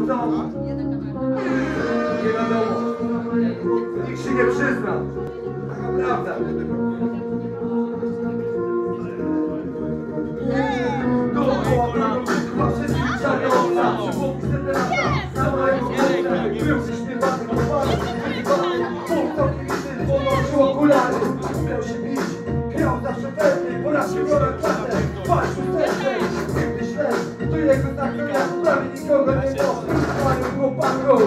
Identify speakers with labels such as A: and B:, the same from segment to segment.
A: to? Nie wiadomo. Nikt się nie przyzna. Taka prawda. Dookoła chyba wszystkich czarnowca. Przywódcy lata. Sama jego serce. Był prześmiewany, pochwalny. Półtoki wizyty, ponosił okulary. Umiał się bić. Grał zawsze pewnie. Po raz biorę klasę. Walczył serce. Nigdy źle. To jego znak, to ja prawie nikogo nie noszę. Panią chłopaką.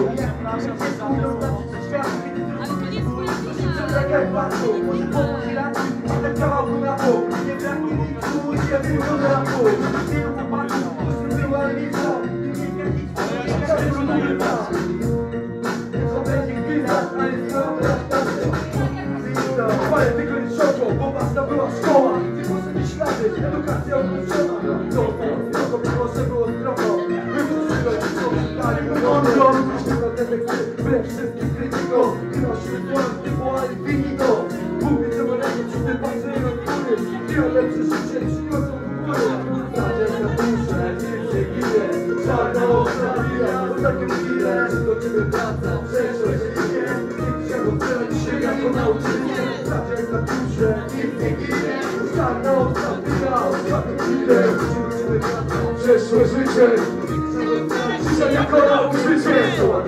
A: Tak jak patrzą, może pomóc racji, ten kawałku na pół. Nie braknie nic, nie tylko na pół. Wielu chłopaków, którzy była liczba. Nie każdy lubica. Co będzie gwizdać, a jest wyobraźniacze. Ale tylko nie szoką, bo ważna była szkoła. Nie może mieć ślady, edukacja odwrócona. To spoko, mimo że było zdrowo. Wywróciło się w szpitali, mądro. Wbrew wszystkim krytykom. I nosiły słowa, typu Alfinito. Mówię, co molegie przy tym patrzeniu od góry. I o lepsze życie przyniosą w górę. Zadziel na duszę, nie ginie. Czarna ostra wija, ostatnie chwile. Do ciebie wraca, przeszłość ginie. Nikt się odbierać się jako nauczyciel. Zadziel na duszę, nic nie ginie. Czarna ostra wija, ostatnie chwile. Do ciebie wraca, przeszłe życie. Dzisiaj jako nauczyciel.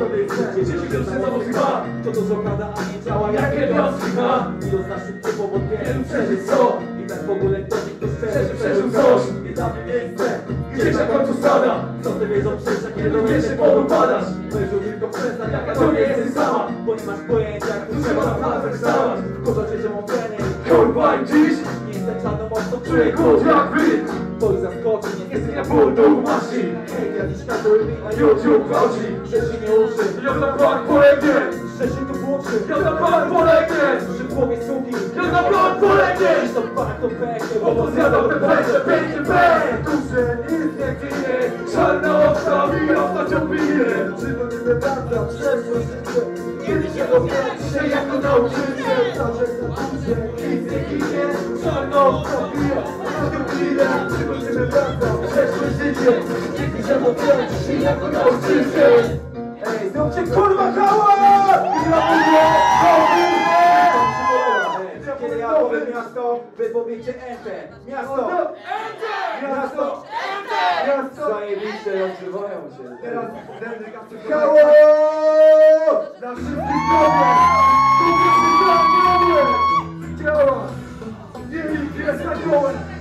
A: To to zokada, a nie działa jak jednostki ma. I oznacz szybko powód wielu przeżyć co. I tak w ogóle ktoś szczerze przeżył coś. Nie damy miejsce, gdzieś na końcu stada. Co ty wiedzą przecież, jak nie robisz się podupadasz. Weź tylko przestań, jaka to nie jesteś sama. Bo nie masz pojęcia, jak tu trzeba naprawdę wstawać. Koza cię, że mam trening. Kurwa i dziś nie jestem czarną mocną, czuję głód jak wy. To już zaskoczy, nie jesteś na ból do maszyn. Hej, ja dziś na to na YouTube chodzi. Przecież nie uszy, ja na plan polegnie. Szczęście tu włączy, ja na plan polegnie. Przy głowie sługi, ja na plan polegnie. Dziś to pan to pęknie, bo zjadał te pęcze, pęknie, pęk. Duże nic nie ginie, czarna owca mija, ostatnią bije. Czy do niebie wraca, przeszłość życie. Kiedy się dowiecie się jako nauczyciel. Zarzek na duże, nic nie ginie, czarna owca mija, ostatnią bije. Czy do niebie wraca, przeszłość życie. Kiedy się dowiecie się jako nauczyciel. Ej, zróbcie kurwa hałas! Kiedy ja powiem miasto, wy powiecie ente. Miasto! Ente! Miasto! Ente! Miasto! Zajebiście, odzywają się. Teraz hałas! Dla wszystkich drogach! Działa! Nie jest na kołem!